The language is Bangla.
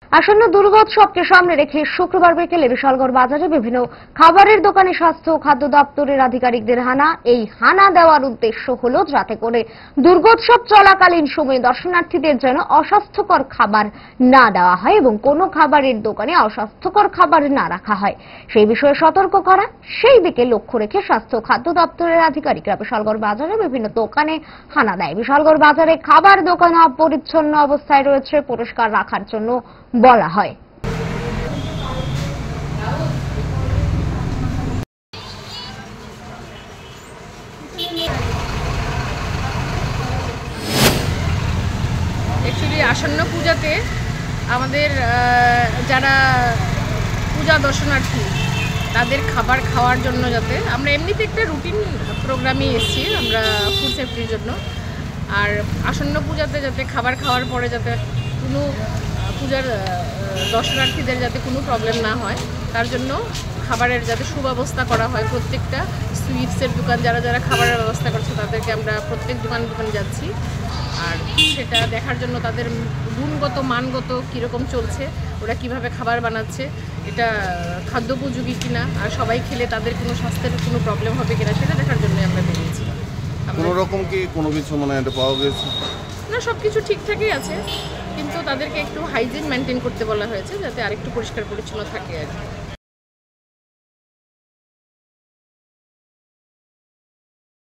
আসন্ন দুর্গোৎসবকে সামনে রেখে শুক্রবার বিকেলে বিশালগড় বাজারে বিভিন্ন খাবারের দোকানে স্বাস্থ্য ও খাদ্য দপ্তরের আধিকারিকদের হানা। এই হানা দেওয়ার উদ্দেশ্য হলো যাতে করে দুর্গোৎসব চলাকালীন সময়ে দর্শনার্থীদের যেন অস্বাস্থ্যকর খাবার না দেওয়া হয় এবং কোনো খাবারের দোকানে অস্বাস্থ্যকর খাবার না রাখা হয়, সেই বিষয়ে সতর্ক করা। সেই দিকে লক্ষ্য রেখে স্বাস্থ্য ও খাদ্য দপ্তরের আধিকারিকরা বিশালগড় বাজারে বিভিন্ন দোকানে হানা দেয়। বিশালগড় বাজারে খাবার দোকান অপরিচ্ছন্ন অবস্থায় রয়েছে, পরিষ্কার রাখার জন্য বলা হয়। অ্যাকচুয়ালি আসন্ন পূজাতে আমাদের যারা পূজা দর্শনার্থী তাদের খাবার খাওয়ার জন্য যাতে আমরা এমনিতে একটা রুটিন প্রোগ্রামে এসেছি আমরা ফুড সেফটির জন্য, আর আসন্ন পূজাতে যাতে খাবার খাওয়ার পরে যাতে কোনো পূজার দর্শনার্থীদের যাতে কোনো প্রবলেম না হয় তার জন্য খাবারের যাতে সুব্যবস্থা করা হয়। প্রত্যেকটা সুইটসের দোকান যারা যারা খাবারের ব্যবস্থা করছে তাদেরকে আমরা প্রত্যেক দোকানে যাচ্ছি, আর সেটা দেখার জন্য তাদের গুণগত মানগত কীরকম চলছে, ওরা কিভাবে খাবার বানাচ্ছে, এটা খাদ্যোপযোগী কিনা, আর সবাই খেলে তাদের কোনো স্বাস্থ্যের কোনো প্রবলেম হবে কিনা সেটা দেখার জন্যই আমরা বেরিয়েছি। কোনো রকম কি কোনো কিছু মানে এটা পাওয়া গেছে না? সব কিছু ঠিকঠাকই আছে, কিন্তু তাদেরকে একটু হাইজিন মেনটেন করতে বলা হয়েছে যাতে আরেকটু পরিষ্কার পরিচ্ছন্ন থাকে আর কি।